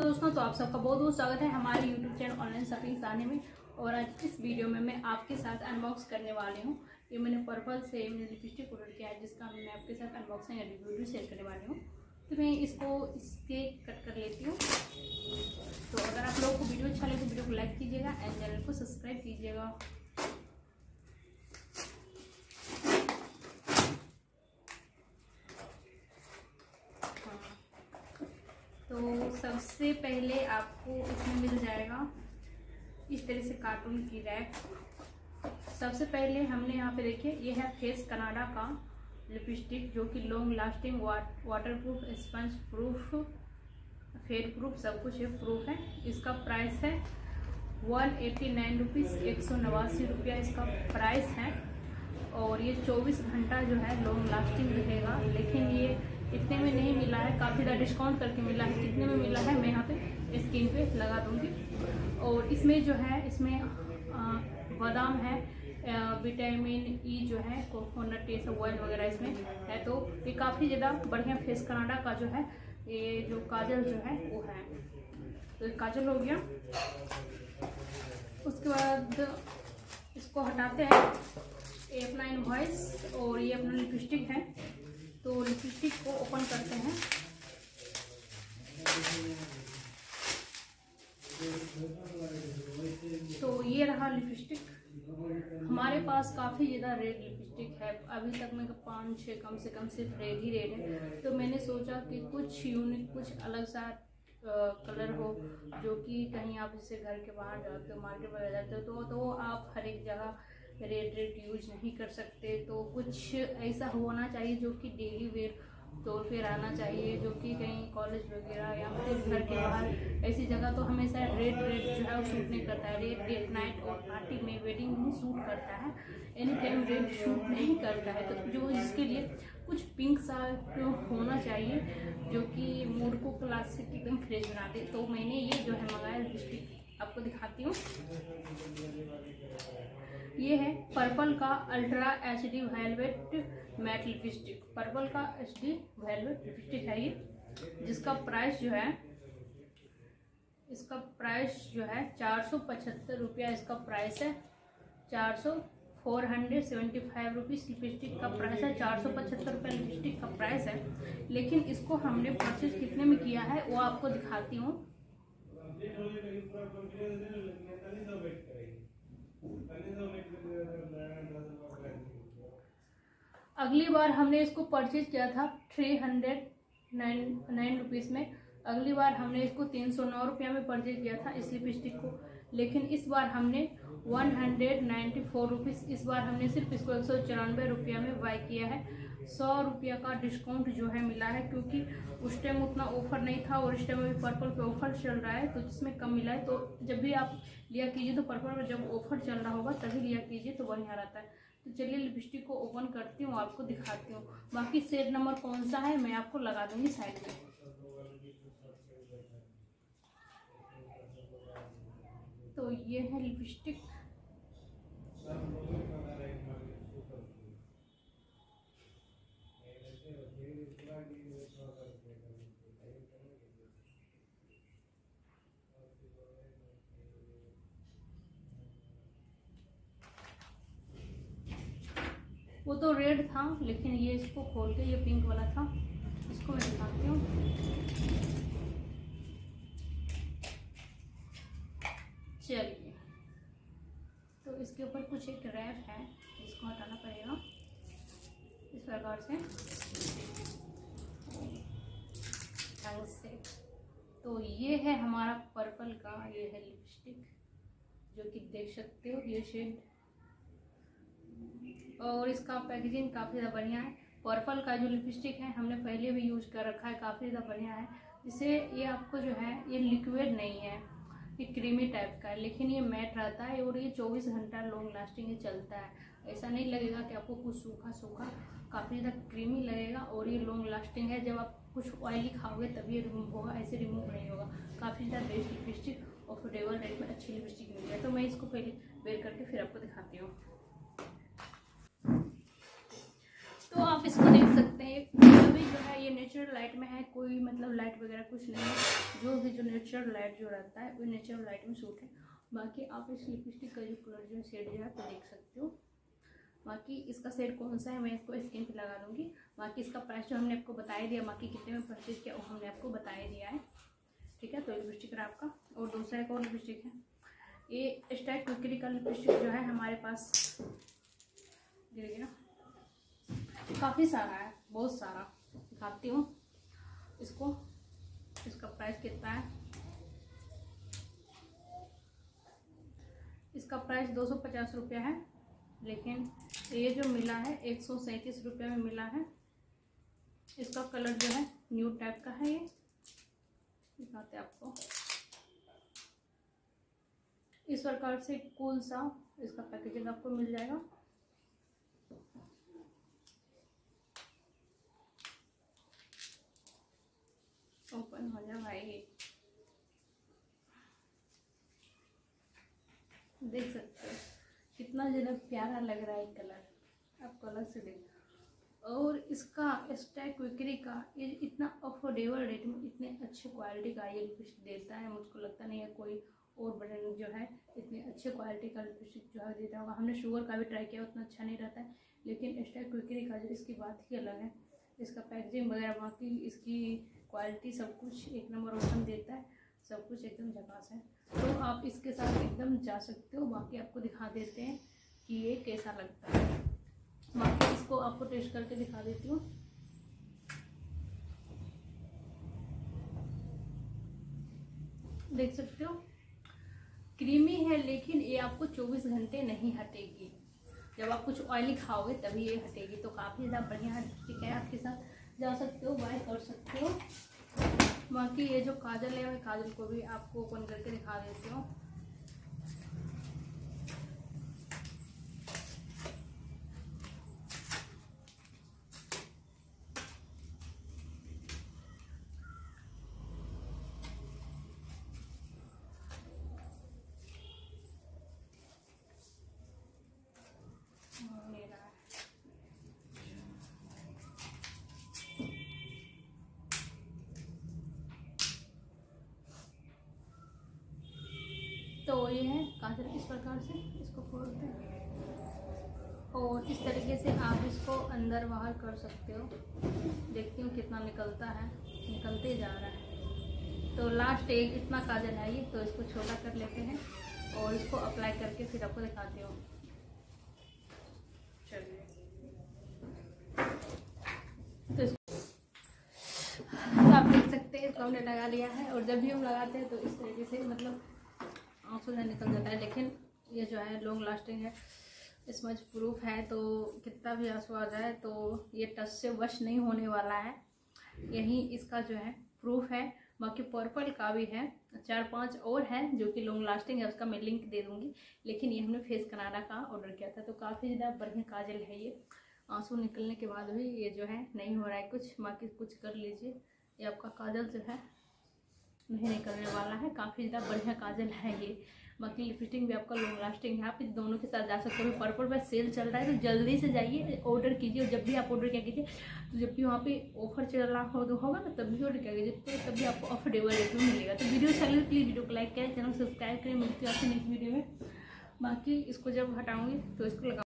दोस्तों, तो आप सबका बहुत बहुत स्वागत है हमारे यूट्यूब चैनल ऑनलाइन शॉपिंग साने में। और आज इस वीडियो में मैं आपके साथ अनबॉक्स करने वाली हूँ। ये मैंने पर्पल से लिपस्टिक ऑर्डर किया है, जिसका मैं आपके साथ अनबॉक्सिंग या रिव्यू शेयर करने वाली हूँ। तो मैं इसको इसके कट कर लेती हूँ। तो अगर आप लोगों को वीडियो अच्छा लगे तो वीडियो को लाइक कीजिएगा एंड चैनल को सब्सक्राइब कीजिएगा। तो सबसे पहले आपको इसमें मिल जाएगा इस तरह से कार्टून की रैक। सबसे पहले हमने यहाँ पे देखिए, ये है फेस कनाडा का लिपस्टिक, जो कि long lasting, waterproof, sponge proof, fade proof, सब कुछ ये प्रूफ है। इसका प्राइस है 189 रुपीज़, 189 रुपया इसका प्राइस है। और ये 24 घंटा जो है लॉन्ग लास्टिंग रहेगा। लेकिन ये इतने में नहीं मिला है, काफ़ी ज़्यादा डिस्काउंट करके मिला है। कितने में मिला है मैं यहाँ पे स्क्रीन पे लगा दूँगी। और इसमें जो है, इसमें बादाम है, विटामिन ई जो है, कोकोनट, ये सब ऑयल वगैरह इसमें है। तो ये काफ़ी ज़्यादा बढ़िया फेस कनाडा का जो है, ये जो काजल जो है वो है। तो ये काजल हो गया। उसके बाद इसको हटाते हैं, ये अपना इनवॉइस और ये अपना लिपस्टिक है। तो लिपस्टिक को ओपन करते हैं। तो ये रहा लिपस्टिक। हमारे पास काफ़ी ज़्यादा रेड लिपस्टिक है, अभी तक में 5-6 कम से कम सिर्फ रेड ही रेड है। तो मैंने सोचा कि कुछ यूनिक, कुछ अलग सा कलर हो, जो कि कहीं आप जैसे घर के बाहर जाते हो, मार्केट वगैरह जाते हो, तो आप हर एक जगह रेड यूज नहीं कर सकते। तो कुछ ऐसा होना चाहिए जो कि डेली वेयर तौर पे रहना चाहिए, जो कि कहीं कॉलेज वगैरह या फिर घर के बाहर ऐसी जगह तो हमेशा रेड जो है वो सूट नहीं करता है। रेड नाइट और पार्टी में, वेडिंग में सूट करता है, एनी टाइम रेड सूट नहीं करता है। तो जो इसके लिए कुछ पिंक सा होना चाहिए, जो कि मूड को क्लासिक एकदम फ्रेश बना दे। तो मैंने ये जो है मंगाया लिपस्टिक, आपको दिखाती हूँ। ये है पर्पल का ultra HD velvet matte lipstick. Purple का HD वेलवेट लिपस्टिक है ये, जिसका प्राइस जो है, इसका प्राइस जो है 475 रुपया इसका प्राइस है। 475 रुपीज़ लिपस्टिक का प्राइस है। 475 रुपया लिपस्टिक का प्राइस है। लेकिन इसको हमने परचेज कितने में किया है वो आपको दिखाती हूँ। अगली बार हमने इसको परचेज किया था 309 रुपीज़ में। अगली बार हमने इसको 309 रुपया में परचेज किया था इस लिपस्टिक को। लेकिन इस बार हमने 194 रुपीज़, इस बार हमने सिर्फ इसको 194 रुपया में बाय किया है। 100 रुपया का डिस्काउंट जो है मिला है, क्योंकि उस टाइम उतना ऑफर नहीं था और इस टाइम अभी पर्पल पे ऑफर चल रहा है, तो जिसमें कम मिला है। तो जब भी आप लिया कीजिए तो पर्पल में जब ऑफर चल रहा होगा तभी लिया कीजिए, तो बढ़िया रहता है। तो चलिए लिपस्टिक को ओपन करती हूँ, आपको दिखाती हूँ। बाकी शेड नंबर कौन सा है मैं आपको लगा दूंगी साइड में। तो ये है लिपस्टिक। वो तो रेड था, लेकिन ये इसको खोल के ये पिंक वाला था। इसको मैं दिखाती हूँ। चलिए, तो इसके ऊपर कुछ एक रैप है, इसको हटाना पड़ेगा इस प्रकार से ढंग से। तो ये है हमारा पर्पल का, ये है लिपस्टिक, जो कि देख सकते हो ये शेड। और इसका पैकेजिंग काफ़ी ज़्यादा बढ़िया है। पर्पल का जो लिपस्टिक है हमने पहले भी यूज कर रखा है, काफ़ी ज़्यादा बढ़िया है। जिससे ये आपको जो है, ये लिक्विड नहीं है, ये क्रीमी टाइप का है, लेकिन ये मैट रहता है और ये 24 घंटा लॉन्ग लास्टिंग ही चलता है। ऐसा नहीं लगेगा कि आपको कुछ सूखा सूखा, काफ़ी ज़्यादा क्रीमी लगेगा और ये लॉन्ग लास्टिंग है। जब आप कुछ ऑयली खाओगे तभी ये रिमूव होगा, ऐसे रिमूव नहीं होगा। काफ़ी ज़्यादा बेस्ट लिपस्टिक, अफोर्डेबल रेट में अच्छी लिपस्टिक मिल जाए। तो मैं इसको पहले वेयर करके फिर आपको दिखाती हूँ। तो आप इसको देख सकते हैं, अभी जो है ये ये नेचुरल लाइट में है, कोई मतलब लाइट वगैरह कुछ नहीं है, जो भी जो नेचुरल लाइट जो रहता है वो नेचुरल लाइट में सूट है। बाकी आप इस लिपस्टिक का जो कलर जो शेड जो है तो देख सकते हो। बाकी इसका शेड कौन सा है मैं इसको स्क्रीन पे लगा दूँगी। बाकी इसका प्राइस जो हमने आपको बताया दिया, बाकी कितने में परचेज किया वो हमने आपको बताया दिया है, ठीक है। तो लिपस्टिक है आपका, और दूसरा एक और लिपस्टिक है, ये स्टाइल क्विकरी का लिपस्टिक जो है हमारे पास गिर गया, काफ़ी सारा है, बहुत सारा, दिखाती हूँ इसको। इसका प्राइस कितना है, इसका प्राइस 250 रुपया है, लेकिन ये जो मिला है 137 रुपये में मिला है। इसका कलर जो है न्यू टाइप का है, ये दिखाते हैं आपको। इस प्रकार से कूल सा इसका पैकेजिंग आपको मिल जाएगा। ओपन हो जाए भाई, देख सकते हो कितना ज़्यादा प्यारा लग रहा है कलर, आपको अलग से देख। और इसका स्टाइल क्विकरी का ये इतना अफोर्डेबल रेट में इतने अच्छे क्वालिटी का ये लिपस्टिक देता है, मुझको लगता नहीं है कोई और ब्रांड जो है इतनी अच्छे क्वालिटी का लिपस्टिक जो है देता होगा। हमने शुगर का भी ट्राई किया, उतना अच्छा नहीं रहता है, लेकिन स्टाइल क्विकरी का जो इसकी बात ही अलग है। इसका पैकेजिंग वगैरह, बाकी इसकी क्वालिटी सब कुछ एक नंबर ऑप्शन देता है, सब कुछ एकदम झकास है। तो आप इसके साथ एकदम जा सकते हो। बाकी आपको दिखा देते हैं कि ये कैसा लगता है, बाकी इसको आपको टेस्ट करके दिखा देती हूँ। देख सकते हो क्रीमी है, लेकिन ये आपको 24 घंटे नहीं हटेगी। जब आप कुछ ऑयली खाओगे तभी ये हटेगी। तो काफ़ी ज़्यादा बढ़िया लिपस्टिक है, आपके साथ जा सकते हो, बाय कर सकते हो। बाकी ये जो काजल है, मैं काजल को भी आपको ओपन करके दिखा देती हूँ। तो ये है काजल, इस प्रकार से इसको खोलते हैं और इस तरीके से आप इसको अंदर बाहर कर सकते हो। देखती हूँ कितना निकलता है, निकलते जा रहा है। तो लास्ट एक इतना काजल है ये, तो इसको छोटा कर लेते हैं और इसको अप्लाई करके फिर आपको दिखाती हूँ। चलिए, तो आप देख सकते हैं इसको हमने लगा लिया है, और जब भी हम लगाते हैं तो इस तरीके से मतलब आंसू से निकल जाता है। लेकिन ये जो है लॉन्ग लास्टिंग है, स्मज प्रूफ है, तो कितना भी आंसू आ जाए तो ये टच से वश नहीं होने वाला है, यही इसका जो है प्रूफ है। बाकी पर्पल का भी है, 4-5 और है जो कि लॉन्ग लास्टिंग है, उसका मैं लिंक दे दूँगी। लेकिन ये हमने फेस कनाडा का ऑर्डर किया था, तो काफ़ी ज़्यादा बढ़िया काजल है ये। आंसू निकलने के बाद भी ये जो है नहीं हो रहा है कुछ, बाकी कुछ कर लीजिए, ये आपका काजल जो है नहीं निकलने वाला है। काफ़ी ज़्यादा बढ़िया काजल है ये। बाकी लिपस्टिक भी आपका लॉन्ग लास्टिंग है, आप इस दोनों के साथ जा सकते हो। पर्पल पर सेल चल रहा है, तो जल्दी से जाइए ऑर्डर कीजिए। और जब भी आप ऑर्डर क्या कीजिए, तो जब भी वहाँ पे ऑफर चल रहा होगा ना, तब भी ऑर्डर क्या कीजिए, तो तभी आपको अफोर्डेबल रेट में मिलेगा। तो वीडियो चल रही, प्लीज़ वीडियो को लाइक करें, चैनल सब्सक्राइब करें। मिलती है आपसे नेक्स्ट वीडियो में। बाकी इसको जब हटाऊँगी तो इसको लगा